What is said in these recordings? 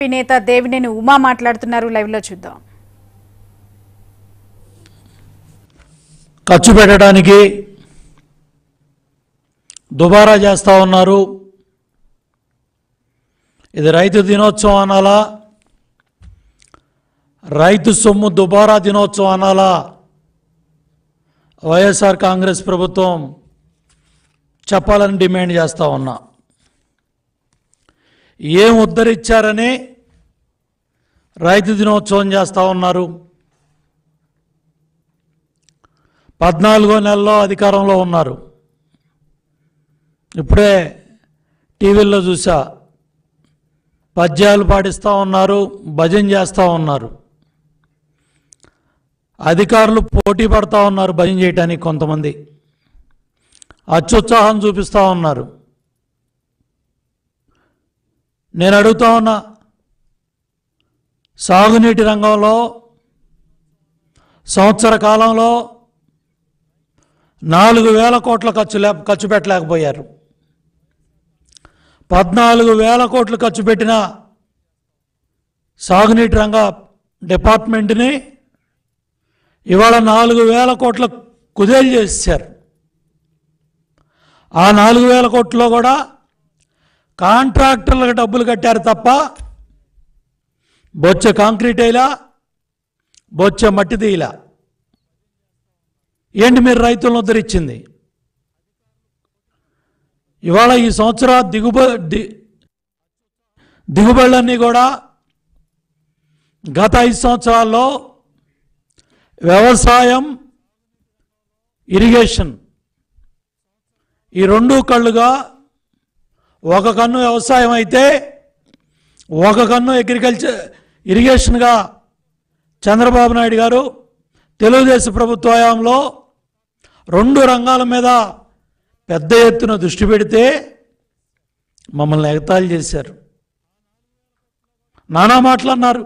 BJP నేత దేవినేని ఉమా మాట్లాడుతున్నారు. Live లో చూద్దాం. ఖర్చు పెట్టడానికి దుబారా చేస్తూ ఉన్నారు. ఇది రైతు దినోత్సవం అనాలా, రైతు సొమ్ము దుబారా దినోత్సవం అనాలా? వైఎస్ఆర్ కాంగ్రెస్ ప్రభుత్వం చెప్పాలని డిమాండ్ చేస్తూ ఉన్నా. ఏం ఉద్ధరించారని రైతు దినోత్సవం చేస్తూ ఉన్నారు? 14వ నెలలో అధికారంలో ఉన్నారు. ఇప్పుడే టీవీల్లో చూసా, పద్యాలు పాటిస్తూ ఉన్నారు, భజన చేస్తూ ఉన్నారు. అధికారులు పోటీ పడుతూ ఉన్నారు భజన చేయడానికి. కొంతమంది అత్యుత్సాహం చూపిస్తూ ఉన్నారు. నేను అడుగుతా ఉన్నా, సాగునీటి రంగంలో సంవత్సర కాలంలో 4,000 కోట్ల ఖర్చు పెట్టలేకపోయారు. 14,000 కోట్లు ఖర్చు పెట్టిన సాగునీటి రంగ డిపార్ట్మెంట్ని ఇవాళ 4,000 కోట్ల కుదేలు చేశారు. ఆ 4,000 కోట్లలో కూడా కాంట్రాక్టర్లకు డబ్బులు కట్టారు తప్ప బొచ్చ కాంక్రీట్ వేయలా, బొచ్చ మట్టి తీయలా. ఏంటి మీరు రైతులను ఉద్ధరించింది? ఇవాళ ఈ సంవత్సర దిగుబడులన్నీ కూడా గత 5 సంవత్సరాల్లో వ్యవసాయం, ఇరిగేషన్ ఈ రెండు కళ్ళుగా, ఒక కన్ను వ్యవసాయం అయితే ఒక కన్ను ఇరిగేషన్గా చంద్రబాబు నాయుడు గారు తెలుగుదేశం ప్రభుత్వ హయాంలో 2 రంగాల మీద పెద్ద ఎత్తున దృష్టి పెడితే మమ్మల్ని ఎగతాళి చేశారు. నానా మాటలన్నారు.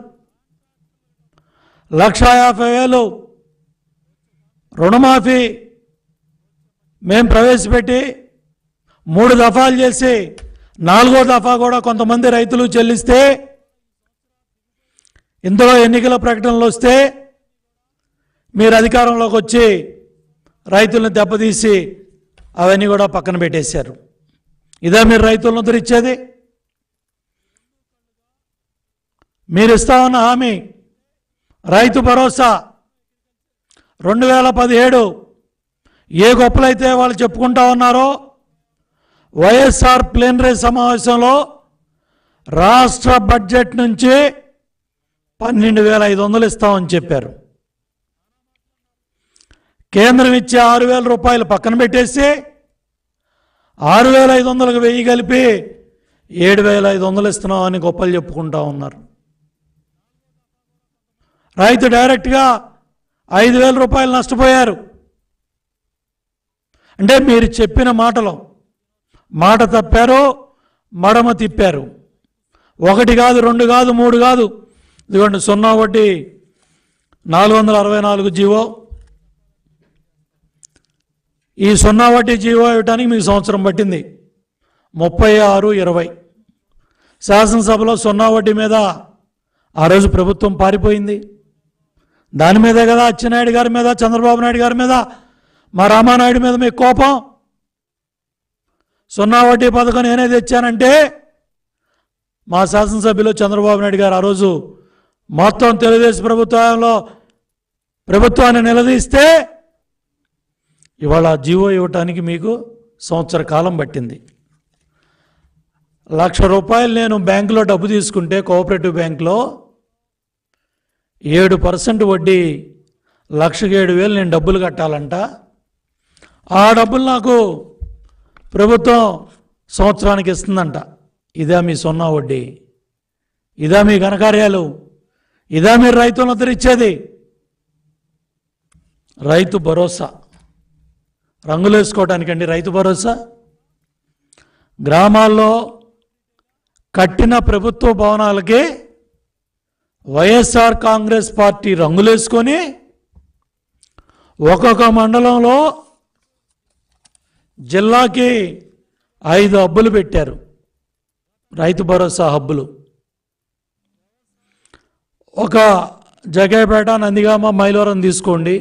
1,50,000 రుణమాఫీ మేము ప్రవేశపెట్టి 3 దఫాలు చేసి 4వ దఫా కూడా కొంతమంది రైతులు చెల్లిస్తే, ఇందులో ఎన్నికల ప్రకటనలు వస్తే మీరు అధికారంలోకి వచ్చి రైతులను దెబ్బతీసి అవన్నీ కూడా పక్కన పెట్టేశారు. ఇదే మీరు రైతులను ఉద్ధరించేది? మీరు ఇస్తామన్న హామీ రైతు భరోసా 2017 ఏ గొప్పలైతే వాళ్ళు చెప్పుకుంటా ఉన్నారో, వైఎస్ఆర్ ప్లీనరీ సమావేశంలో రాష్ట్ర బడ్జెట్ నుంచి 12,500 ఇస్తామని చెప్పారు. కేంద్రం ఇచ్చే 6,000 రూపాయలు పక్కన పెట్టేసి 6,500కు 1,000 కలిపి 7,500 ఇస్తున్నామని గొప్పలు చెప్పుకుంటా ఉన్నారు. రైతు డైరెక్ట్గా 5,000 రూపాయలు నష్టపోయారు. అంటే మీరు చెప్పిన మాటలో మాట తప్పారు, మడమ తిప్పారు. 1 కాదు, 2 కాదు, 3 కాదు. ఇదిగోండి 0 వడ్డీ 464 జీవో. ఈ 0 వడ్డీ జీవో ఇవ్వడానికి మీకు సంవత్సరం పట్టింది. 36/20 శాసనసభలో 0 వడ్డీ మీద ఆ రోజు ప్రభుత్వం పారిపోయింది. దాని మీదే కదా అచ్చెన్నాయుడు గారి మీద, చంద్రబాబు నాయుడు గారి మీద, మా రామానాయుడు మీద మీకు కోపం. 0 వడ్డీ పథకం నేనే తెచ్చానంటే మా శాసనసభ్యులు చంద్రబాబు నాయుడు గారు ఆ రోజు మొత్తం తెలుగుదేశం ప్రభుత్వంలో ప్రభుత్వాన్ని నిలదీస్తే ఇవాళ జీవో ఇవ్వటానికి మీకు సంవత్సర కాలం పట్టింది. 1,00,000 రూపాయలు నేను బ్యాంకులో డబ్బు తీసుకుంటే, కోఆపరేటివ్ బ్యాంకులో 7% వడ్డీ, 1,07,000 నేను డబ్బులు కట్టాలంట. ఆ డబ్బులు నాకు ప్రభుత్వం సంవత్సరానికి ఇస్తుందంట. ఇదా మీ 0 వడ్డీ? ఇదా మీ ఘనకార్యాలు? ఇదా మీరు రైతులను ఉద్ధరించేది? రైతు భరోసా రంగులేసుకోవటానికండి రైతు భరోసా. గ్రామాల్లో కట్టిన ప్రభుత్వ భవనాలకి వైఎస్ఆర్ కాంగ్రెస్ పార్టీ రంగులేసుకొని ఒక్కొక్క మండలంలో జిల్లాకి 5 హబ్బులు పెట్టారు, రైతు భరోసా హబ్బులు. ఒక జగ్గయ్యపేట, నందిగామ, మైలవరం తీసుకోండి.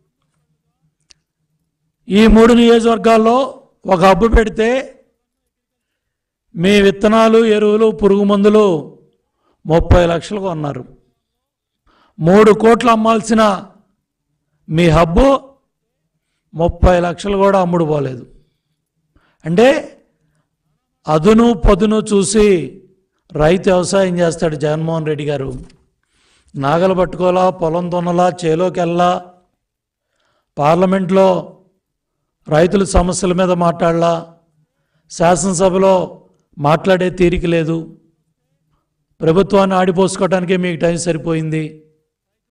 ఈ 3 నియోజకవర్గాల్లో ఒక హబ్బు పెడితే మీ విత్తనాలు, ఎరువులు, పురుగు మందులు 30 లక్షలు కొన్నారు. 3 కోట్లు అమ్మాల్సిన మీ హబ్బు 30 లక్షలు కూడా అమ్ముడు పోలేదు. అంటే అదును పదును చూసి రైతు వ్యవసాయం చేస్తాడు జగన్మోహన్ రెడ్డి గారు. నాగలు పట్టుకోలా, పొలం దున్నలా, చేలోకి వెళ్ళా, పార్లమెంట్లో రైతుల సమస్యల మీద మాట్లాడలా, శాసనసభలో మాట్లాడే తీరిక లేదు. ప్రభుత్వాన్ని ఆడిపోసుకోవడానికే మీకు టైం సరిపోయింది.